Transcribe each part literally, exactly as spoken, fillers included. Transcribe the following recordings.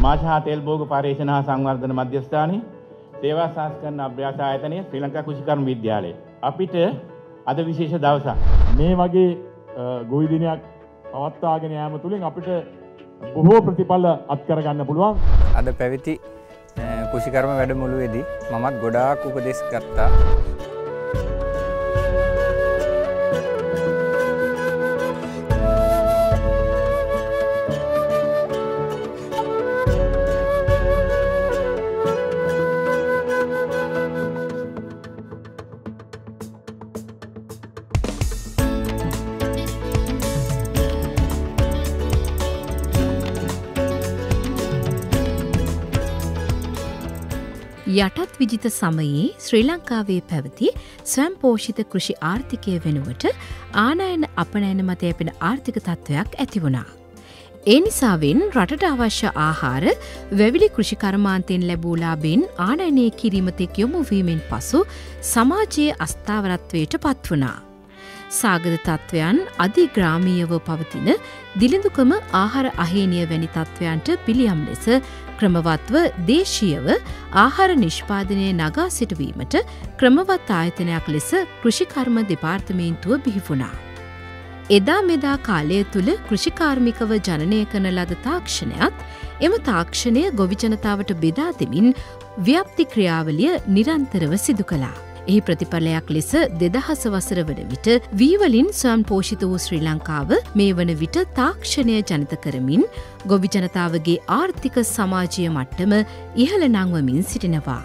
මාෂා තෙල් භෝග පරීක්ෂණ හා සංවර්ධන මධ්‍යස්ථානයේ සේවා සංස්කරණ අභ්‍යාස ආයතනයේ ශ්‍රී ලංකා කෘෂිකර්ම විද්‍යාලය අපිට අද විශේෂ දවසක් මේ වගේ ගොවි දිනයක් පවත්වාගෙන යාම තුළින් අපිට බොහෝ ප්‍රතිඵල අත්කර ගන්න පුළුවන්. අද පැවති කෘෂිකර්ම වැඩමුළුවේදී මමත් ගොඩාක් උපදෙස් ගත්තා. යටත් විජිත සමයේ ශ්‍රී ලංකාවේ පැවති ස්වයංපෝෂිත කෘෂි ආර්ථිකය වෙනුවට ආනයන අපනයන මත යැපෙන ආර්ථික තත්ත්වයක් ඇති වුණා. ඒ නිසාවෙන් රටට අවශ්‍ය ආහාර වැවිලි කෘෂිකර්මාන්තයෙන් ලැබූ ලාභෙන් ආනයනය කිරීම තෙක් යොමු වීමෙන් පසු සමාජයේ අස්ථාවරත්වයට පත් වුණා. සාගත තත්ත්වයන් අධිග්‍රාමීයව පවතින දිලිඳුකම ආහාර අහේනිය වැනි තත්ත්වයන්ට පිළියම් ලෙස ක්‍රමවත්ව දේශීයව ආහාර නිෂ්පාදනය නගා සිටුවීමට ක්‍රමවත් ආයතනයක් ලෙස කෘෂිකර්ම දෙපාර්තමේන්තුව බිහිවුණා. එදා මෙදා කාලය තුළ කෘෂිකාර්මිකව ජනනය කරන ලද තාක්ෂණයත් එම තාක්ෂණය ගොවි ජනතාවට බෙදා දෙමින් ව්‍යාප්ති ක්‍රියාවලිය නිරන්තරව සිදු කළා. එහි ප්‍රතිඵලයක් ලෙස දෙදහස වසර වන විට වීවලින් ස්වයං පෝෂිත වූ ශ්‍රී ලංකාව මේ වන විට තාක්ෂණය ජනිත කරමින් ගොවි ජනතාවගේ ආර්ථික සමාජීය මට්ටම ඉහළ නංවමින් සිටිනවා.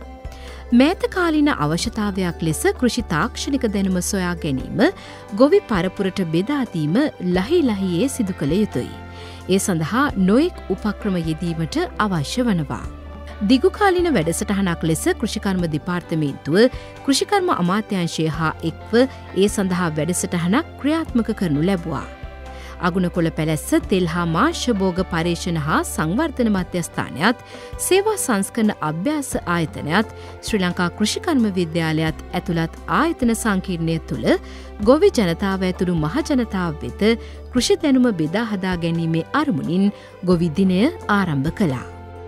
මෑතකාලීන අවශ්‍යතාවයක් ලෙස කෘෂි තාක්ෂණික දැනුම සොයා ගැනීම ගොවි පරපුරට බෙදාදීම ලහි ලහියේ සිදු කළ යුතුයි. ඒ සඳහා නොයෙක් උපක්‍රම යෙදීමට අවශ්‍ය වනවා. දිගුකාලින වැඩසටහනක් ලෙස කෘෂිකර්ම දෙපාර්තමේන්තුව කෘෂිකර්ම අමාත්‍යංශය හා එක්ව ඒ සඳහා වැඩසටහනක් ක්‍රියාත්මක කරනු ලැබුවා. අගුණකොළ පැලැස්ස තෙල් හා මාංශභෝග පරීක්ෂණ හා සංවර්ධන මධ්‍යස්ථානයත් සේවා සංස්කරණ අභ්‍යාස ආයතනයත් ශ්‍රී ලංකා කෘෂිකර්ම විද්‍යාලයත් ඇතුළත් ආයතන සංකීර්ණය තුළ ගොවි ජනතාව ඇතුළු මහජනතාව වෙත කෘෂි දැනුම බෙදා හදා ගැනීමේ අරමුණින් ගොවි දිනය ආරම්භ කළා.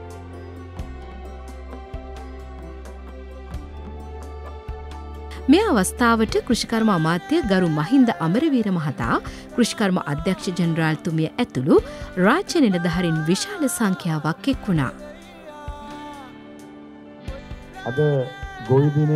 මේ අවස්ථාවට කෘෂිකර්ම අමාත්‍ය ගරු මහින්ද අමරවීර මහතා කෘෂිකර්ම අධ්‍යක්ෂ ජෙනරාල්තුමිය ඇතුළු රාජ්‍ය නිලධාරීන් විශාල සංඛ්‍යාවක් එක් වුණා. අද ගොවි දිනය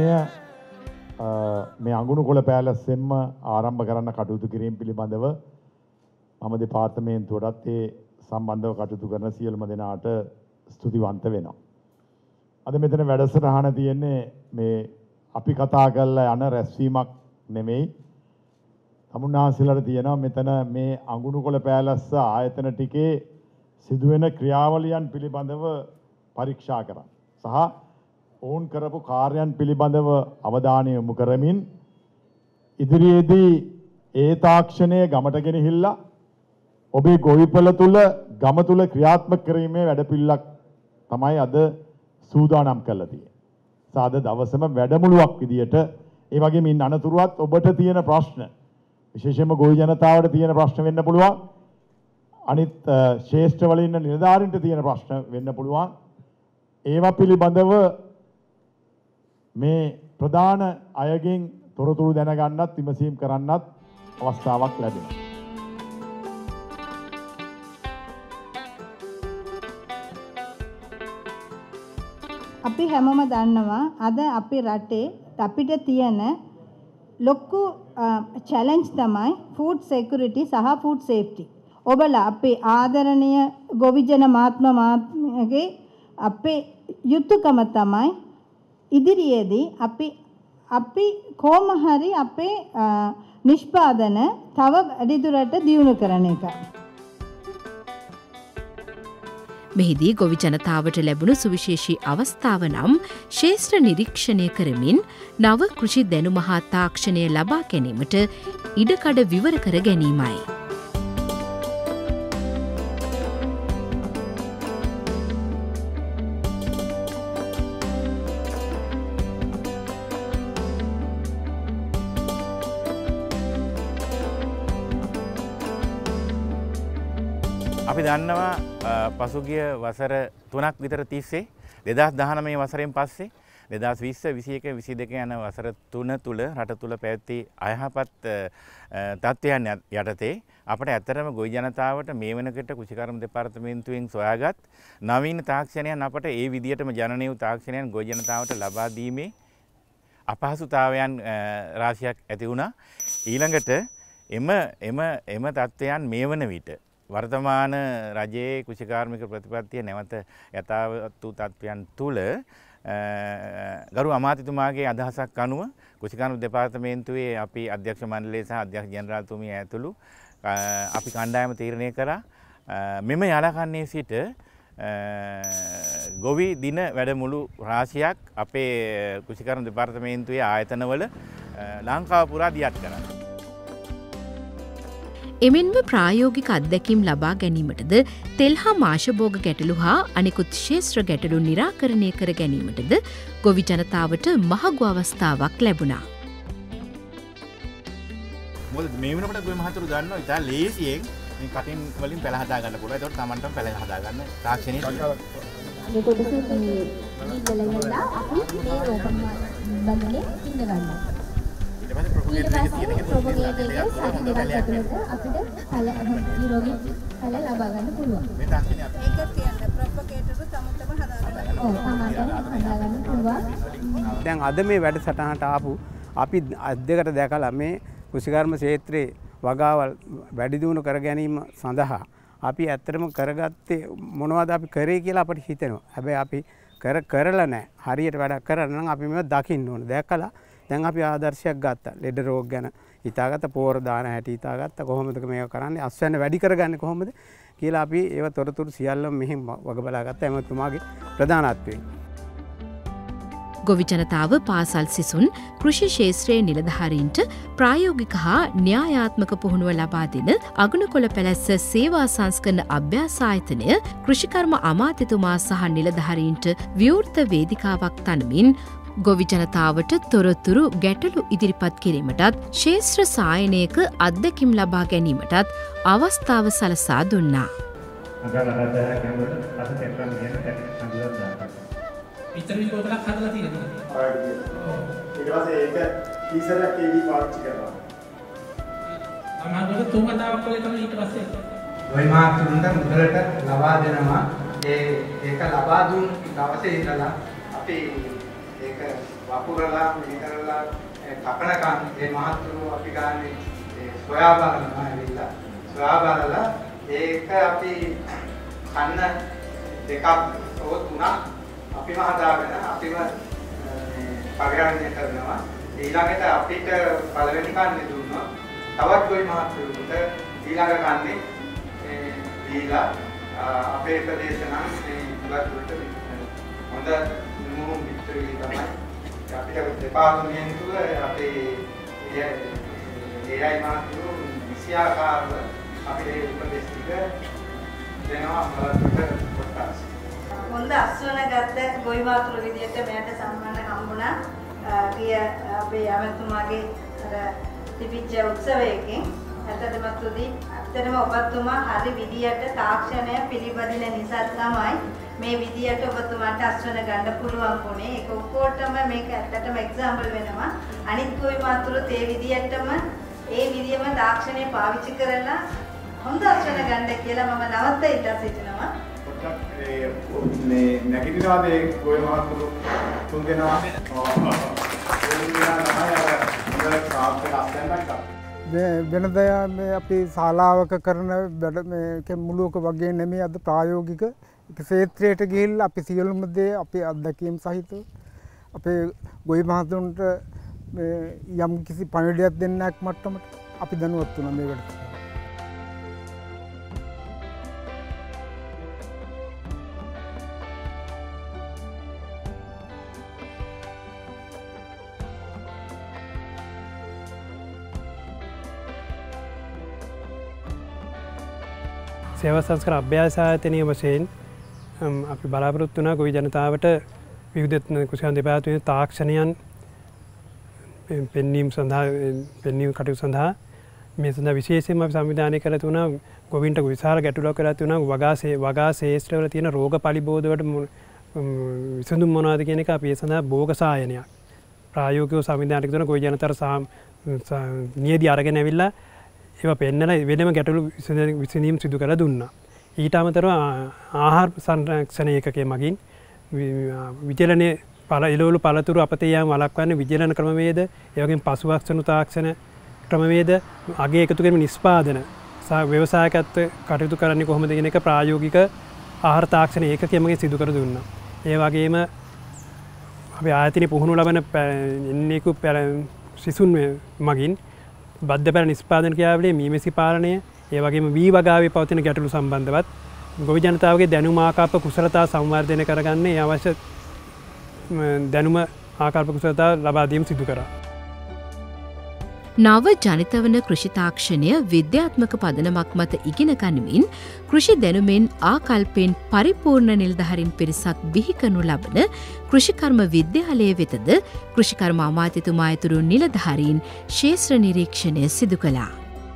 මේ අඟුණුකොළ පෑලැස්සෙන්ම ආරම්භ කරන්න කටයුතු කිරීම පිළිබඳව මම දෙපාර්තමේන්තුවටත් ඒ සම්බන්ධව කටයුතු කරන සියලුම දෙනාට ස්තුතිවන්ත වෙනවා. අද මෙතන වැඩසටහන තියෙන්නේ මේ අපි කතා කරලා යන රැස්වීමක් නෙමෙයි. තමුන්නාන්සේලාට තියෙනවා මෙතන මේ අඟුණුකොළ පෑලැස්ස ආයතන ටිකේ සිදුවෙන ක්‍රියාවලියන් පිළිබඳව පරීක්ෂා කරන්න. සහ ඔවුන් කරපු කාර්යයන් පිළිබඳව අවධානය යොමු කරමින් ඉදිරියේදී ඒ තාක්ෂණය ගමට ගෙනහිල්ලා ඔබේ ගොවිපළ තුල ගම තුල ක්‍රියාත්මක කිරීමේ වැඩපිළිවෙලක් තමයි අද සූදානම් කරලා තියෙන්නේ. සාද දවසම වැඩමුළුවක් විදියට ඒ වගේම ඉන්න අනතුරුවත් ඔබට තියෙන ප්‍රශ්න විශේෂයෙන්ම ගොවි ජනතාවට තියෙන ප්‍රශ්න වෙන්න පුළුවන්. අනිත් ශේෂ්ඨ වල ඉන්න නිලධාරීන්ට තියෙන ප්‍රශ්න වෙන්න පුළුවන්. ඒවා පිළිබඳව මේ ප්‍රධාන අයගෙන් තොරතුරු දැනගන්නත් විමසීම් කරන්නත් අවස්ථාවක් ලැබෙනවා. අපි හැමෝම දන්නවා අද අපේ රටේ අපිට තියෙන ලොකු චැලෙන්ජ් තමයි ෆුඩ් සිකියුරිටි සහ ෆුඩ් සේෆ්ටි. ඔබලා අපේ ආදරණීය ගොවිජන මහත්ම මහත්මයාගේ අපේ යුතුයකම තමයි ඉදිරියේදී අපි අපි කොහොම හරි අපේ නිෂ්පාදන තව වැඩිදුරට දියුණු කරන එක. මෙහිදී ගොවි ජනතාවට ලැබුණු සුවිශේෂී අවස්ථාව නම් ශේෂ්ඨ නිරීක්ෂණය කරමින් නව කෘෂි දැනුම හා තාක්ෂණය ලබා ගැනීමට ඉඩකඩ විවර කර ගැනීමයි. අපි දන්නවා පසුගිය වසර තුනක් විතර තිස්සේ දෙදහස් දහනවය වසරෙන් පස්සේ දෙදහස් විස්ස විසි එක විසි දෙක යන වසර තුන තුළ රට තුළ පැවති අයහපත් තත්ත්වයන් යටතේ අපට ඇත්තටම ගොවි ජනතාවට මේ වෙනකොට කෘෂිකර්ම දෙපාර්තමේන්තුවෙන් සොයාගත් නවීන තාක්ෂණයන් අපට ඒ විදියටම ජනනය වූ තාක්ෂණයන් ගොවි ජනතාවට ලබා දීමේ අපහසුතාවයන් රාශියක් ඇති වුණා. ඊළඟට එම එම එම තත්ත්වයන් මේ වන විට වර්තමාන රජයේ කෘෂිකාර්මික ප්‍රතිපත්තිය නැවත යථාවත් වූ තත්ත්වයන් තුළ ගරු අමාත්‍යතුමාගේ අදහසක් අනුව කෘෂිකාර්මික දෙපාර්තමේන්තුවේ අපි අධ්‍යක්ෂ මණ්ඩලය සහ අධ්‍යක්ෂ ජනරාල්තුමිය ඇතුළු අපි කණ්ඩායම තීරණය කරා මෙම යලකන්නේ සිට ගොවි දින වැඩමුළු රාශියක් අපේ කෘෂිකර්ම දෙපාර්තමේන්තුවේ ආයතනවල ලංකාව පුරා දියත් කරනවා. එමෙන්ම ප්‍රායෝගික අත්දැකීම් ලබා ගැනීමටද තෙල් හා මාශභෝග ගැටලු හා අනෙකුත් ශේෂ්ත්‍ර ගැටලු නිරාකරණය කර ගැනීමටද ගොවි ජනතාවට මහඟු අවස්ථාවක් ලැබුණා. මොකද මේ වෙනකොට ගොවි මහතුරු දන්නවා ඉතින් ලේසියෙන් මේ කටින් වලින් පැල හදා ගන්න පුළුවන්. ඒකට තමන්ටම පැල හදා ගන්න තාක්ෂණය තියෙනවා. මේ කොටස මේ ඉඳලා අපි මේ රෝපණ බඳනේ ඉඳ ගන්නවා. ඊට පස්සේ ප්‍රොපගේටර් එකේ තියෙන ප්‍රොපගේටර් එකේ සති දෙකක් ඇතුළත අපිට ඵල නිරෝගී ඵල ලබා ගන්න පුළුවන්. මේ තාක්ෂණය අපි ඒක කියන්නේ ප්‍රොපගේටර් තමතම හදාගන්න. ඔව් තමතම හදා ගන්න පුළුවන්. දැන් අද මේ වැඩසටහනට ආපු අපි අද්දකට දැකලා මේ කෘෂිකර්ම ක්ෂේත්‍රයේ වගාවල් වැඩි දියුණු කර ගැනීම සඳහා අපි ඇත්තටම කරගත්තේ මොනවද අපි කරේ කියලා අපිට හිතෙනවා. හැබැයි අපි කර කරලා නැහැ. හරියට වැඩක් කරලා නම් අපි මේව දකින්න ඕන. දැකලා දැන් අපි ආදර්ශයක් ගත්තා. ලෙඩ රෝග ගැන හිතාගත්ත, පෝර දාන හැටි හිතාගත්ත, කොහොමද මේක කරන්නේ, අස්වැන්න වැඩි කරගන්නේ කොහොමද කියලා අපි ඒව තොරතුරු සියල්ලම මෙහිම වග බලාගත්තා එමතුමාගේ ප්‍රධානත්වයෙන්. ගොවි ජනතාව පාසල් සිසුන් කෘෂි ශේත්‍රයේ නිලධාරීන්ට ප්‍රායෝගික හා න්‍යායාත්මක පුහුණුව ලබා දෙන අගනුකොළ පැලැස්ස සේවා සංස්කරණ අභ්‍යාස ආයතනය කෘෂිකර්ම අමාත්‍යතුමා සහ නිලධාරීන්ට විවෘත වේදිකාවක් තනමින් ගොවි ජනතාවට තොරතුරු ගැටලු ඉදිරිපත් කිරීමටත් ශේත්‍ර සායනයක අත්දැකීම් ලබා ගැනීමටත් අවස්ථාව සලසා දුන්නා. විතරි බෝතලක් හදලා තියෙනවා. ඊට පස්සේ ඒක ටීසරයක් ඒවි පාවිච්චි කරනවා. අමාරුවට තුන් වතාවක් වගේ තමයි ඊට පස්සේ. ගොවි මාතුරුන්ට මුදලට ලබා දෙනවා. ඒ ඒක ලබා දුන් දවසේ ඉඳලා අපි ඒක වපුරලා මේ කරලා කපනකම් ඒ මහතුරු අපි ගන්නේ ඒ සොයා බලනවා ඇවිල්ලා. සොයා බලලා ඒක අපි කන්න දෙකක් හෝ තුනක් අපිම හදාගෙන අපිම පරිහරණය කරනවා. ඊළඟට අපිට පළවෙනි කන්නේ දුන්නොත් තවත් ගොවි මහත්තුරුන්ට ඊළඟ කන්නේ දීලා අපේ ප්‍රදේශ නම් මේ ඉවත් හොඳ මුහුම් විතරයි තමයි අපිට දෙපාර්තමේන්තුව අපේ ඒ අය මහත්තුරු විෂයාකාරව අපේ උපදෙස් ටික දෙනවා බලන්න කොටස්. හොඳ අස්වන ගත්ත ගොවි මාතුරු විදියට මෙයට සම්මාන හම්බුණා. ගිය අපේ ඇමතුමාගේ අර තිබිච්ච උත්සවයකින් ඇත්තටම තුදී ඇත්තටම ඔබතුමා හරි විදියට තාක්ෂණය පිළිපදින නිසා තමයි මේ විදියට ඔබතුමාට අස්වන ගන්න පුළුවන් වුණේ. ඒක ඔක්කොටම මේක ඇත්තටම එක්සැම්පල් වෙනවා. අනිත් ගොවි මාතුරුත් ඒ විදියටම ඒ විදියම තාක්ෂණය පාවිච්චි කරලා හොඳ අස්වන ගන්න කියලා මම නවත්ත ඉල්ලා සිටිනවා. මේ නැගිටිනවාද ඒ ගොවි මහතුරු තුන් දෙනා වෙනද මේ අපි ශාලාවක කරන වැඩ මේ මුලුවක වගේ නෙමෙයි අද ප්‍රායෝගික ක්ෂේත්‍රයට ගිහිල්ලා අපි සියලුම දේ අපේ අත්දැකීම් සහිතව අපේ ගොවි මහතුරුන්ට යම් කිසි පණිවිඩයක් දෙන්නක් මට්ටමට අපි දැනුවත් වුණා මේ වැඩට. සේවා සංස්කෘතික අභ්‍යාස ආයතනයේ වශයෙන් අපි බලාපොරොත්තු වුණා ගොවි ජනතාවට විවිධ කෘෂිකර්ම දෙපාර්තමේන්තුවේ තාක්ෂණයන් පෙන්වීම සඳහා පෙන්වීම කටයුතු සඳහා මේ සඳහා විශේෂයෙන්ම අපි සංවිධානය කරලා තුනා ගොවීන්ට විශාල ගැටලුවක් කරලා තුනා වගා වගා ශේෂ්ත්‍රවල තියෙන රෝග පරිබෝධ වලට විසඳුම් මොනවද කියන එක අපි ඒ සඳහා භෝග සායනයක් ප්‍රායෝගිකව සංවිධානයක් කරන ගොවි ජනතර නියදී අරගෙන ඇවිල්ලා ඒවා පෙන්නලා වෙනම ගැටලු විසඳීම් සිදු කරලා දුන්නා. ඊට අමතරව ආහාර සංරක්ෂණ ඒකකයේ මගින් විචලනයේ පළ එළවලු පළතුරු අපතේ යාම වළක්වන්න විජලන ක්‍රමවේද, ඒ වගේම පසුවක්සනු තාක්ෂණ ක්‍රමවේද අගේ එකතු කිරීම නිෂ්පාදන ව්‍යවසායකත්ව කටයුතු කරන්නේ කොහොමද කියන එක ප්‍රායෝගික ආහාර තාක්ෂණ ඒකකයේ මගින් සිදු කර දුන්නා. ඒ වගේම අපි ආයතනයේ පුහුණු ලබන එන්නෙකු සිසුන් මගින් බද්ධ පැල නිෂ්පාදන ක්‍රියාවලියේ මීමැසි පාලනය, ඒ වගේම වී වගාවේ පවතින ගැටලු සම්බන්ධවත් ගොවි ජනතාවගේ දැනුම ආකල්ප කුසලතා සංවර්ධනය කරගන්න ඒ අවශ්‍ය දැනුම ආකල්ප කුසලතා ලබා දීම සිදු කරා. නව ජනිත වන කෘෂි තාක්ෂණය විද්‍යාත්මක පදනමක් මත ඉගෙන ගනිමින් කෘෂි දැනුමෙන් ආකල්පෙන් පරිපූර්ණ නිලධහරින් පිරිසක් බිහිකනු ලබන කෘෂිකර්ම විද්‍යාලය වෙතද කෘෂිකර්ම අමාත්‍යතුමා ඇතුළු නිලධහරින් ශේත්‍ර නිරීක්ෂණය සිදු කළා.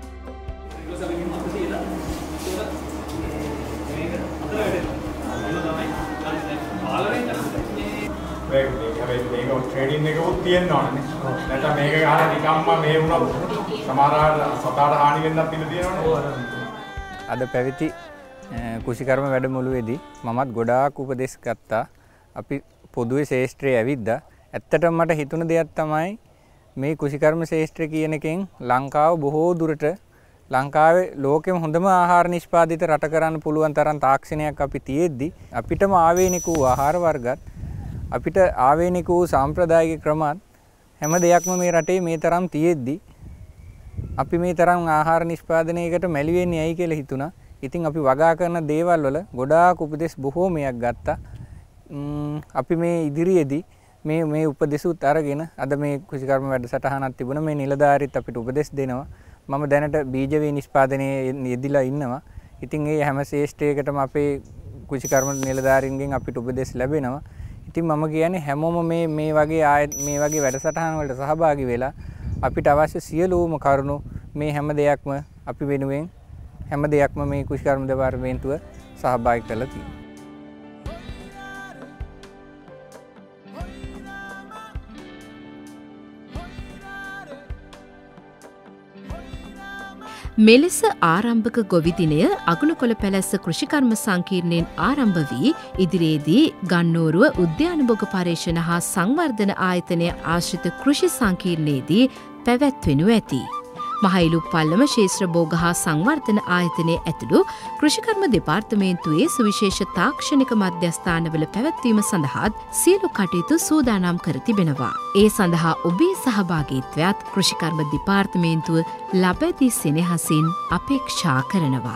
ට්‍රේඩින් එකකුත් තියෙන්න ඕනේ. නැත්නම් මේක ගහලා නිකම්ම මේ වුණා සමහරවිට සතාට හානි වෙන්නත් ඉඩ තියෙනවනේ. අද පැවති කුෂිකර්ම වැඩමුළුවේදී මමත් ගොඩාක් උපදෙස් ගත්තා. අපි පොදුවේ ශේෂ්ත්‍රයේ ඇවිද්දා. ඇත්තටම මට හිතුණ දෙයක් තමයි මේ කුෂිකර්ම ශේෂ්ත්‍රය කියන එකෙන් ලංකාව බොහෝ දුරට ලංකාවේ ලෝකෙම හොඳම ආහාර නිෂ්පාදිත රට කරන්න පුළුවන් තරම් තාක්ෂණයක් අපි තියෙද්දි අපිටම ආවේනික වූ ආහාර වර්ගත් අපිට ආවේනික වූ සාම්ප්‍රදායික ක්‍රමත් හැම දෙයක්ම මේ රටේ මේ තරම් තියෙද්දි අපි මේ තරම් ආහාර නිෂ්පාදනයකට මැලි වෙන්නේ ඇයි කියලා හිතුණා. ඉතින් අපි වගා කරන දේවල් වල ගොඩාක් උපදෙස් බොහෝමයක් ගත්තා. අපි මේ ඉදිරියේදී මේ මේ උපදෙසුත් අරගෙන අද මේ කුෂිකර්ම වැඩසටහනක් තිබුණා. මේ නිලධාරීත් අපිට උපදෙස් දෙනවා. මම දැනට බීජ වේ නිෂ්පාදනයේ යෙදිලා ඉන්නවා. ඉතින් ඒ හැම ශේෂ්ත්‍රයකටම අපේ කුෂිකර්ම නිලධාරීන්ගෙන් අපිට උපදෙස් ලැබෙනවා. ඉතින් මම කියන්නේ හැමෝම මේ මේ වගේ ආය මේ වගේ වැඩසටහන් වලට සහභාගී වෙලා අපිට අවශ්‍ය සියලුම කරුණු මේ හැම දෙයක්ම අපි වෙනුවෙන් හැම දෙයක්ම මේ කුෂිකර්ම දෙපාර්තමේන්තුව සහභාගී කරලා තියෙනවා. මෙලෙස ආරම්භක ගොවි දිනය අගුණකොළ පැලැස්ස කෘෂිකර්ම සංකීර්ණයෙන් ආරම්භ වී ඉදිරියේදී ගන්නෝරුව උද්‍යාන භෝග පර්යේෂණ හා සංවර්ධන ආයතනය ආශ්‍රිත කෘෂි සංකීර්ණයේදී පැවැත්වෙනු ඇති. මහයිලු පල්ලම ශේත්‍ර භෝග හා සංවර්ධන ආයතනය ඇතුළු කෘෂිකර්ම දෙපාර්තමේන්තුවේ සුවිශේෂ තාක්ෂණික මධ්‍යස්ථානවල පැවැත්වීම සඳහාත් සියලු කටයුතු සූදානම් කර තිබෙනවා. ඒ සඳහා ඔබේ සහභාගීත්වයත් කෘෂිකර්ම දෙපාර්තමේන්තුව ලබැති සෙනෙහසින් අපේක්ෂා කරනවා.